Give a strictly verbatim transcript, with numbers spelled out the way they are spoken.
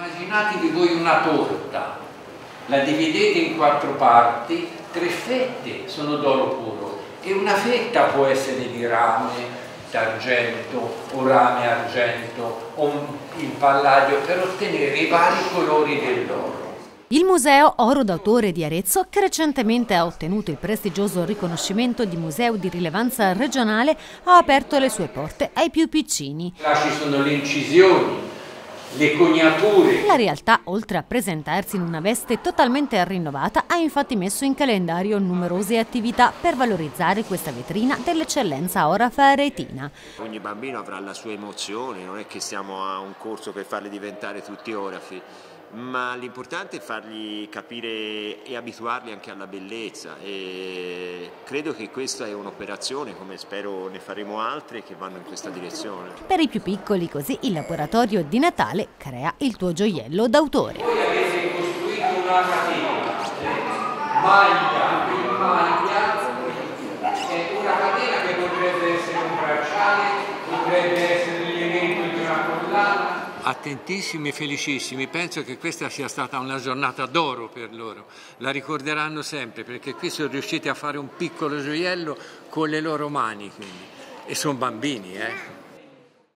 Immaginatevi voi una torta, la dividete in quattro parti, tre fette sono d'oro puro e una fetta può essere di rame d'argento o rame argento o il palladio per ottenere i vari colori dell'oro. Il Museo Oro d'autore di Arezzo, che recentemente ha ottenuto il prestigioso riconoscimento di museo di rilevanza regionale, ha aperto le sue porte ai più piccini. Là ci sono le incisioni, le coniature. La realtà, oltre a presentarsi in una veste totalmente rinnovata, ha infatti messo in calendario numerose attività per valorizzare questa vetrina dell'eccellenza orafa aretina. Ogni bambino avrà la sua emozione, non è che siamo a un corso per farli diventare tutti orafi, ma l'importante è fargli capire e abituarli anche alla bellezza, e credo che questa è un'operazione, come spero ne faremo altre, che vanno in questa direzione. Per i più piccoli così il laboratorio di Natale crea il tuo gioiello d'autore. Voi avete costruito una catena, maglia in maglia, è una catena che potrebbe essere un bracciale, potrebbe essere l'elemento di una collana. Attentissimi e felicissimi, penso che questa sia stata una giornata d'oro per loro, la ricorderanno sempre perché qui sono riusciti a fare un piccolo gioiello con le loro mani, quindi. E sono bambini, eh?